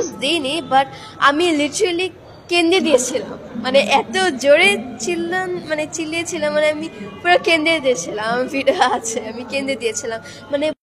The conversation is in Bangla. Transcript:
পোস্ট দিইনি, বাট আমি লিটারেলি কেঁদে দিয়েছিলাম, মানে এত জোরে চিল্লিয়েছিলাম, মানে আমি পুরো কেঁদে দিয়েছিলাম, ভিডিও আছে, আমি কেঁদে দিয়েছিলাম, মানে